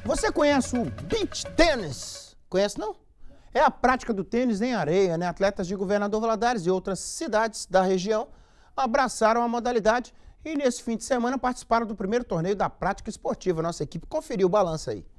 Você conhece o beach tênis? Conhece não? É a prática do tênis em areia, né? Atletas de Governador Valadares e outras cidades da região abraçaram a modalidade e nesse fim de semana participaram do primeiro torneio da prática esportiva. Nossa equipe conferiu o balanço aí.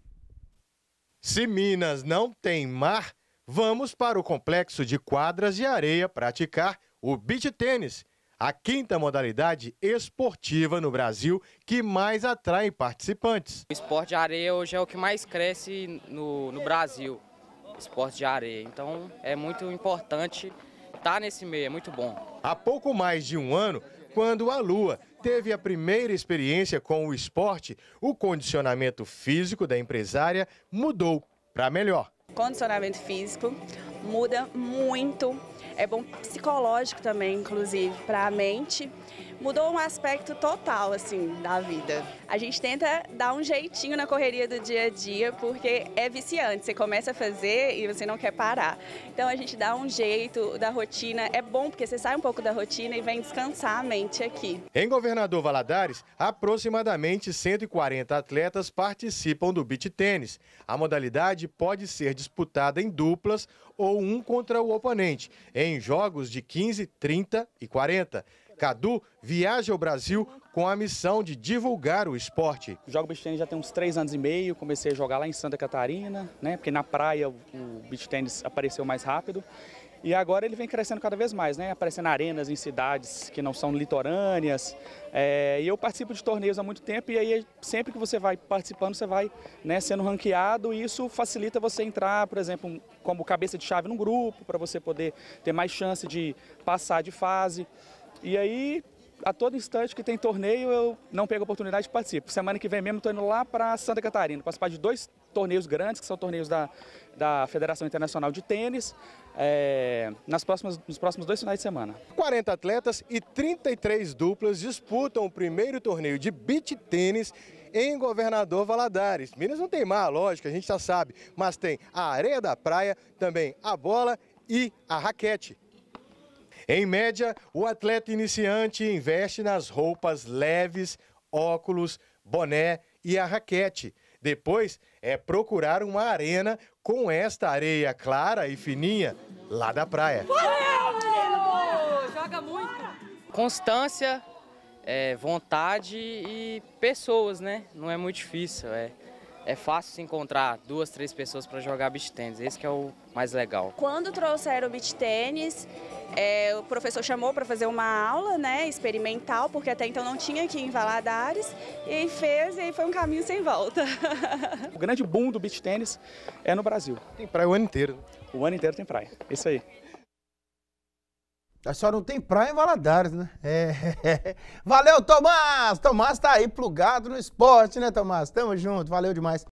Se Minas não tem mar, vamos para o complexo de quadras de areia praticar o beach tênis, a quinta modalidade esportiva no Brasil que mais atrai participantes. O esporte de areia hoje é o que mais cresce no Brasil, esporte de areia. Então é muito importante estar nesse meio, é muito bom. Há pouco mais de um ano, quando a Lua teve a primeira experiência com o esporte, o condicionamento físico da empresária mudou para melhor. Condicionamento físico muda muito, é bom psicológico também, inclusive, para a mente. Mudou um aspecto total, assim, da vida. A gente tenta dar um jeitinho na correria do dia a dia, porque é viciante. Você começa a fazer e você não quer parar. Então a gente dá um jeito da rotina. É bom porque você sai um pouco da rotina e vem descansar a mente aqui. Em Governador Valadares, aproximadamente 140 atletas participam do beach tênis. A modalidade pode ser disputada em duplas ou um contra o oponente, em jogos de 15, 30 e 40. Cadu viaja ao Brasil com a missão de divulgar o esporte. Jogo beach tênis já tem uns 3 anos e meio, comecei a jogar lá em Santa Catarina, né? Porque na praia o beach tênis apareceu mais rápido. E agora ele vem crescendo cada vez mais, né? Aparecendo arenas em cidades que não são litorâneas. E eu participo de torneios há muito tempo e aí sempre que você vai participando, você vai, né, sendo ranqueado e isso facilita você entrar, por exemplo, como cabeça de chave num grupo, para você poder ter mais chance de passar de fase. E aí, a todo instante que tem torneio, eu não pego a oportunidade de participar. Semana que vem mesmo estou indo lá para Santa Catarina, participar de 2 torneios grandes, que são torneios da Federação Internacional de Tênis, nos próximos 2 finais de semana. 40 atletas e 33 duplas disputam o primeiro torneio de beach tênis em Governador Valadares. Minas não tem mar, lógico, a gente já sabe, mas tem a areia da praia, também a bola e a raquete. Em média, o atleta iniciante investe nas roupas leves, óculos, boné e a raquete. Depois é procurar uma arena com esta areia clara e fininha lá da praia. Joga muito! Constância, vontade e pessoas, né? Não é muito difícil. É fácil se encontrar 2, 3 pessoas para jogar beach tênis. Esse que é o mais legal. Quando trouxeram o beach tênis, o professor chamou para fazer uma aula, né, experimental, porque até então não tinha aqui em Valadares, e fez, e aí foi um caminho sem volta. O grande boom do beach tênis é no Brasil. Tem praia o ano inteiro. O ano inteiro tem praia, isso aí. Só não tem praia em Valadares, né? Valeu, Tomás! Tomás tá aí plugado no esporte, né, Tomás? Tamo junto, valeu demais.